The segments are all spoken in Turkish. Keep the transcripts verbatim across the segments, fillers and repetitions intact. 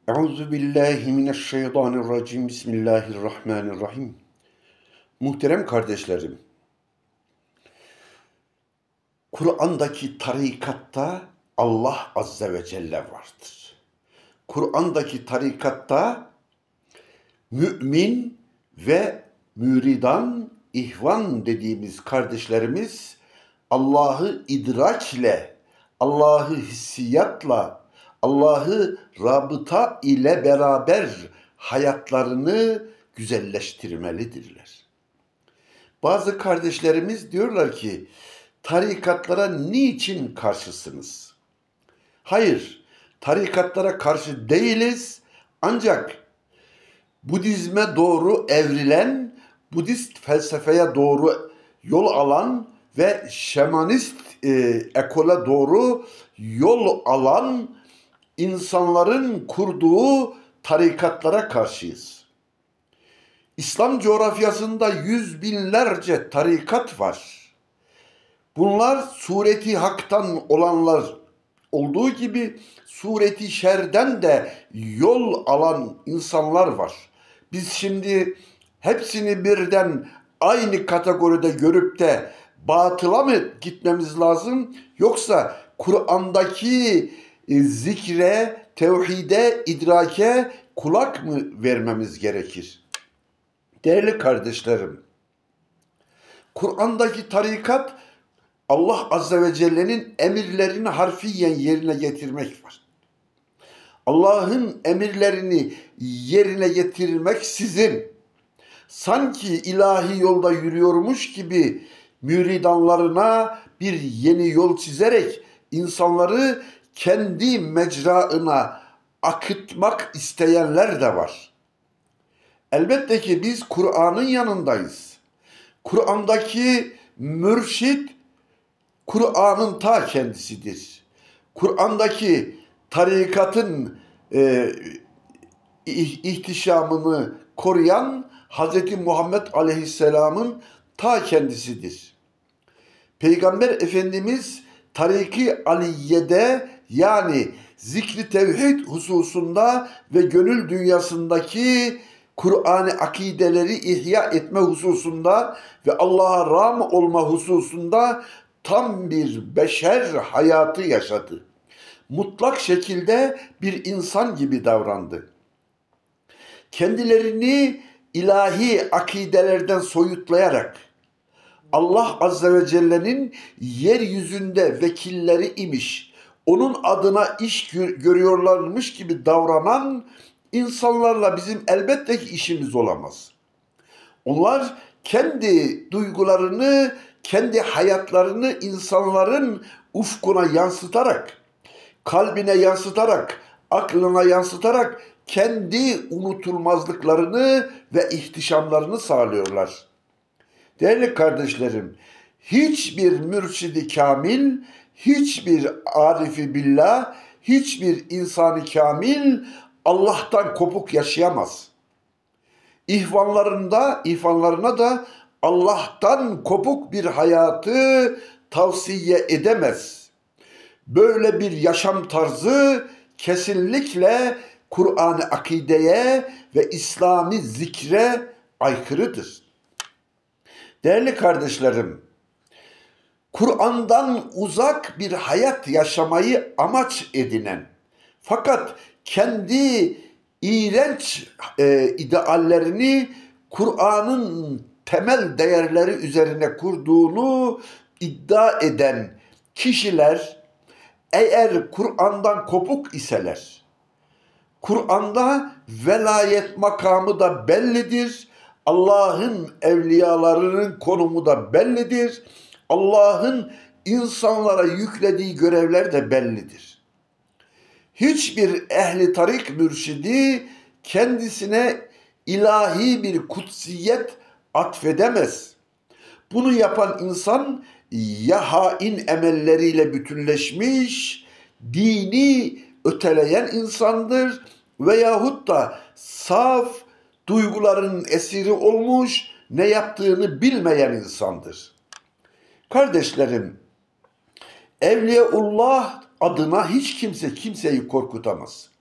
Euzu billahi mineşşeytanirracim. Bismillahirrahmanirrahim. Muhterem kardeşlerim, Kur'an'daki tarikatta Allah Azze ve Celle vardır. Kur'an'daki tarikatta mümin ve müridan, ihvan dediğimiz kardeşlerimiz Allah'ı idrakle, Allah'ı hissiyatla, Allah'ı rabıta ile beraber hayatlarını güzelleştirmelidirler. Bazı kardeşlerimiz diyorlar ki, tarikatlara niçin karşısınız? Hayır, tarikatlara karşı değiliz. Ancak Budizme doğru evrilen, Budist felsefeye doğru yol alan ve şamanist e, ekole doğru yol alan insanların kurduğu tarikatlara karşıyız. İslam coğrafyasında yüz binlerce tarikat var. Bunlar sureti haktan olanlar olduğu gibi sureti şerden de yol alan insanlar var. Biz şimdi hepsini birden aynı kategoride görüp de batıla mı gitmemiz lazım? Yoksa Kur'an'daki zikre, tevhide, idrake kulak mı vermemiz gerekir? Değerli kardeşlerim, Kur'an'daki tarikat Allah Azze ve Celle'nin emirlerini harfiyen yerine getirmek var. Allah'ın emirlerini yerine getirmeksizin sanki ilahi yolda yürüyormuş gibi müridanlarına bir yeni yol çizerek insanları kendi mecraına akıtmak isteyenler de var. Elbette ki biz Kur'an'ın yanındayız. Kur'an'daki mürşid Kur'an'ın ta kendisidir. Kur'an'daki tarikatın e, ihtişamını koruyan Hz. Muhammed Aleyhisselam'ın ta kendisidir. Peygamber Efendimiz Tarik-i Aliye'de, yani zikri tevhid hususunda ve gönül dünyasındaki Kur'an-ı akideleri ihya etme hususunda ve Allah'a ram olma hususunda tam bir beşer hayatı yaşadı. Mutlak şekilde bir insan gibi davrandı. Kendilerini ilahi akidelerden soyutlayarak Allah Azze ve Celle'nin yeryüzünde vekilleri imiş, onun adına iş görüyorlarmış gibi davranan insanlarla bizim elbette ki işimiz olamaz. Onlar kendi duygularını, kendi hayatlarını insanların ufkuna yansıtarak, kalbine yansıtarak, aklına yansıtarak kendi unutulmazlıklarını ve ihtişamlarını sağlıyorlar. Değerli kardeşlerim, hiçbir mürşidi kamil, hiçbir arifi billah, hiçbir insanı kamil Allah'tan kopuk yaşayamaz. İhvanlarında, ihvanlarına da Allah'tan kopuk bir hayatı tavsiye edemez. Böyle bir yaşam tarzı kesinlikle Kur'an-ı akideye ve İslami zikre aykırıdır. Değerli kardeşlerim, Kur'an'dan uzak bir hayat yaşamayı amaç edinen, fakat kendi iğrenç e, ideallerini Kur'an'ın temel değerleri üzerine kurduğunu iddia eden kişiler, eğer Kur'an'dan kopuk iseler, Kur'an'da velayet makamı da bellidir, Allah'ın evliyalarının konumu da bellidir, Allah'ın insanlara yüklediği görevler de bellidir. Hiçbir ehli tarik mürşidi kendisine ilahi bir kutsiyet atfedemez. Bunu yapan insan ya hain emelleriyle bütünleşmiş, dini öteleyen insandır veyahut da saf duyguların esiri olmuş, ne yaptığını bilmeyen insandır. Kardeşlerim, Evliyaullah adına hiç kimse kimseyi korkutamaz.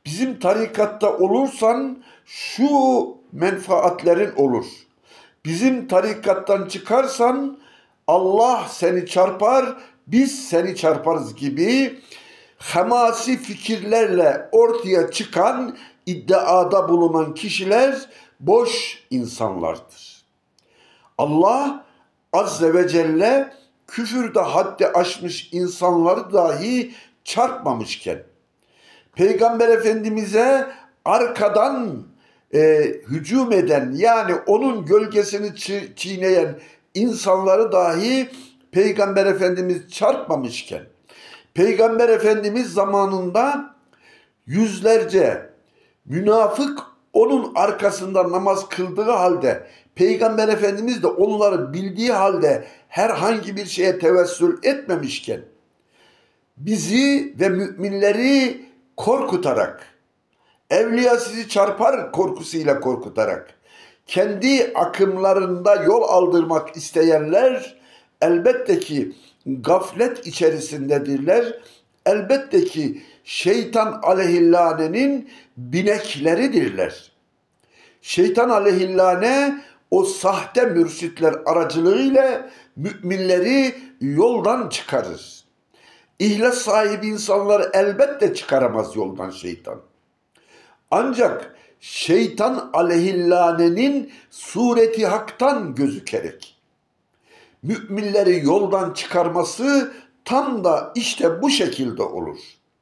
Bizim tarikatta olursan şu menfaatlerin olur. Bizim tarikattan çıkarsan Allah seni çarpar, biz seni çarparız gibi hamasi fikirlerle ortaya çıkan, iddiada bulunan kişiler boş insanlardır. Allah Azze ve Celle küfürde haddi aşmış insanları dahi çarpmamışken, Peygamber Efendimiz'e arkadan e, hücum eden, yani onun gölgesini çi- çiğneyen insanları dahi Peygamber Efendimiz çarpmamışken, Peygamber Efendimiz zamanında yüzlerce münafık onun arkasında namaz kıldığı halde, Peygamber Efendimiz de onları bildiği halde herhangi bir şeye tevessül etmemişken, bizi ve müminleri korkutarak, evliya sizi çarpar korkusuyla korkutarak, kendi akımlarında yol aldırmak isteyenler elbette ki gaflet içerisindedirler. Elbette ki şeytan aleyhillanenin binekleridirler. Şeytan aleyhillane o sahte mürşitler aracılığıyla müminleri yoldan çıkarır. İhlas sahibi insanları elbette çıkaramaz yoldan şeytan. Ancak şeytan aleyhillanenin sureti haktan gözükerek müminleri yoldan çıkarması tam da işte bu şekilde olur.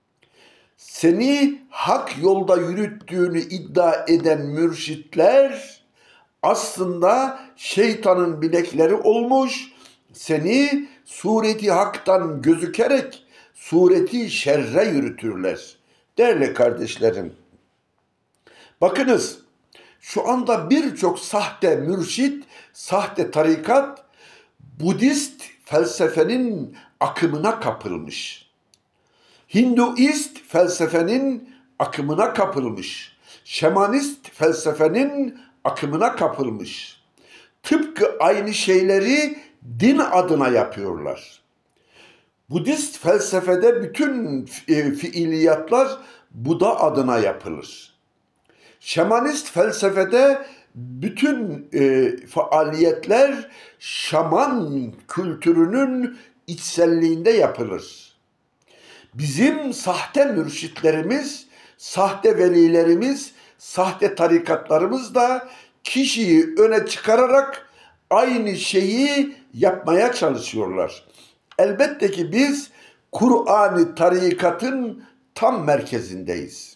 Seni hak yolda yürüttüğünü iddia eden mürşitler aslında şeytanın bilekleri olmuş, seni sureti haktan gözükerek sureti şerre yürütürler. Değerli kardeşlerim, bakınız şu anda birçok sahte mürşit, sahte tarikat Budist felsefenin akımına kapılmış. Hinduist felsefenin akımına kapılmış. Şamanist felsefenin akımına kapılmış. Tıpkı aynı şeyleri din adına yapıyorlar. Budist felsefede bütün fiiliyatlar Buda adına yapılır. Şamanist felsefede bütün e, faaliyetler şaman kültürünün içselliğinde yapılır. Bizim sahte mürşitlerimiz, sahte velilerimiz, sahte tarikatlarımız da kişiyi öne çıkararak aynı şeyi yapmaya çalışıyorlar. Elbette ki biz Kur'an-ı tarikatın tam merkezindeyiz.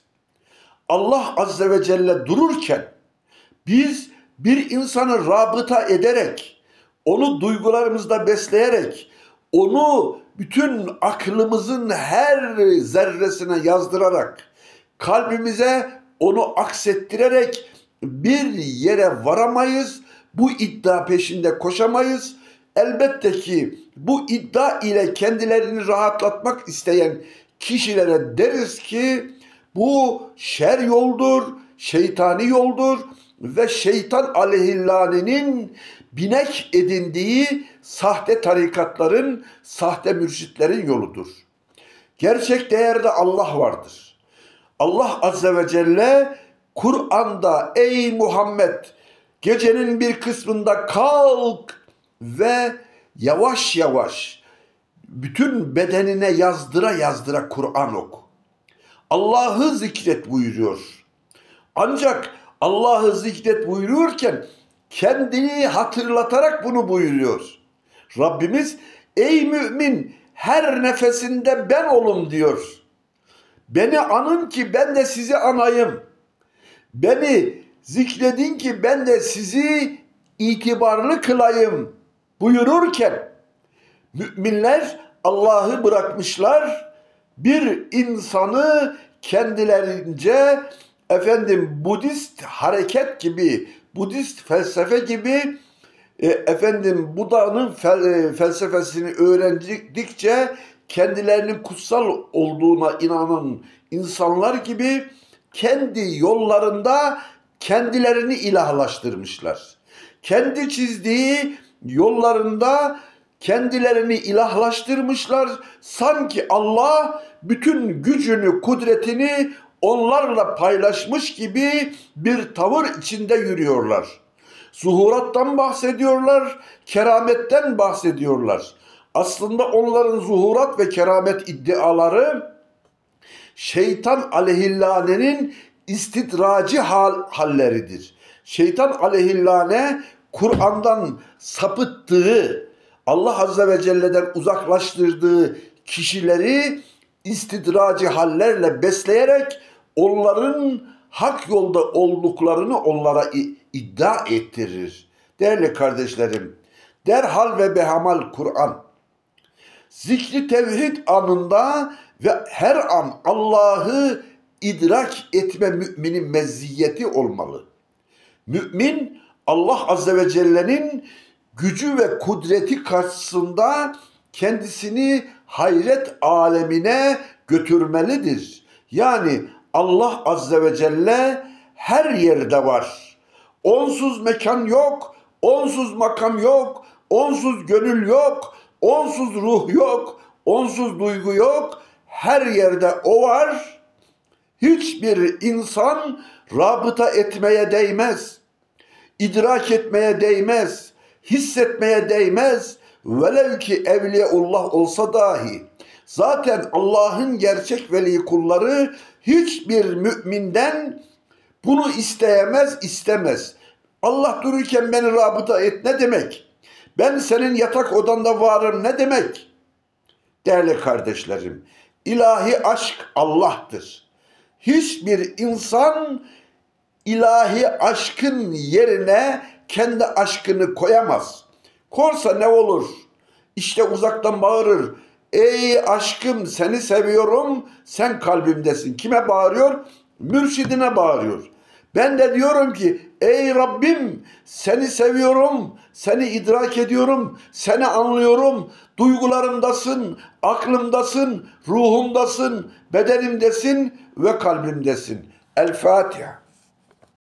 Allah Azze ve Celle dururken biz bir insanı rabıta ederek, onu duygularımızda besleyerek, onu bütün aklımızın her zerresine yazdırarak, kalbimize onu aksettirerek bir yere varamayız, bu iddia peşinde koşamayız. Elbette ki bu iddia ile kendilerini rahatlatmak isteyen kişilere deriz ki bu şer yoldur, şeytani yoldur ve şeytan aleyhillanenin binek edindiği sahte tarikatların, sahte mürşitlerin yoludur. Gerçek değerde Allah vardır. Allah Azze ve Celle Kur'an'da ey Muhammed gecenin bir kısmında kalk ve yavaş yavaş bütün bedenine yazdıra yazdıra Kur'an oku. Allah'ı zikret buyuruyor. Ancak Allah'ı zikret buyuruyorken kendini hatırlatarak bunu buyuruyor. Rabbimiz ey mümin her nefesinde ben olum diyor. Beni anın ki ben de sizi anayım. Beni zikredin ki ben de sizi itibarlı kılayım buyururken müminler Allah'ı bırakmışlar, bir insanı kendilerince efendim Budist hareket gibi, Budist felsefe gibi e, efendim Buda'nın fel, e, felsefesini öğrendikçe kendilerinin kutsal olduğuna inanan insanlar gibi kendi yollarında kendilerini ilahlaştırmışlar. Kendi çizdiği yollarında kendilerini ilahlaştırmışlar. Sanki Allah bütün gücünü, kudretini onlarla paylaşmış gibi bir tavır içinde yürüyorlar. Zuhurattan bahsediyorlar, kerametten bahsediyorlar. Aslında onların zuhurat ve keramet iddiaları şeytan aleyhillanenin istidraci hal, halleridir. Şeytan aleyhillane Kur'an'dan sapıttığı, Allah Azze ve Celle'den uzaklaştırdığı kişileri istidraci hallerle besleyerek onların hak yolda olduklarını onlara iddia ettirir. Değerli kardeşlerim, derhal ve behamal Kur'an, zikri tevhid anında ve her an Allah'ı idrak etme müminin meziyeti olmalı. Mümin, Allah Azze ve Celle'nin gücü ve kudreti karşısında kendisini hayret alemine götürmelidir. Yani Allah Azze ve Celle her yerde var. Onsuz mekan yok, onsuz makam yok, onsuz gönül yok, onsuz ruh yok, onsuz duygu yok. Her yerde o var. Hiçbir insan rabıta etmeye değmez, idrak etmeye değmez, hissetmeye değmez. Velev ki evliyaullah olsa dahi. Zaten Allah'ın gerçek veli kulları hiçbir müminden bunu isteyemez, istemez. Allah dururken beni rabıta et ne demek? Ben senin yatak odanda varım ne demek? Değerli kardeşlerim, ilahi aşk Allah'tır. Hiçbir insan ilahi aşkın yerine kendi aşkını koyamaz. Korsa ne olur? İşte uzaktan bağırır. Ey aşkım seni seviyorum, sen kalbimdesin. Kime bağırıyor? Mürşidine bağırıyor. Ben de diyorum ki ey Rabbim seni seviyorum, seni idrak ediyorum, seni anlıyorum, duygularımdasın, aklımdasın, ruhumdasın, bedenimdesin ve kalbimdesin. El Fatiha.